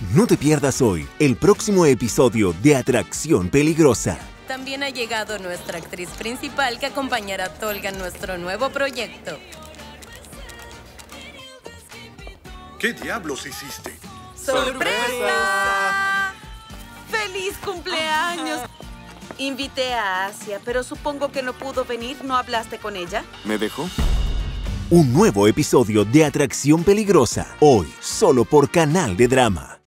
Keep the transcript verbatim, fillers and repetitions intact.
No te pierdas hoy el próximo episodio de Atracción Peligrosa. También ha llegado nuestra actriz principal que acompañará a Tolga en nuestro nuevo proyecto. ¿Qué diablos hiciste? ¡Sorpresa! ¡Feliz cumpleaños! Invité a Asia, pero supongo que no pudo venir. ¿No hablaste con ella? ¿Me dejó? Un nuevo episodio de Atracción Peligrosa, hoy solo por Canal de Drama.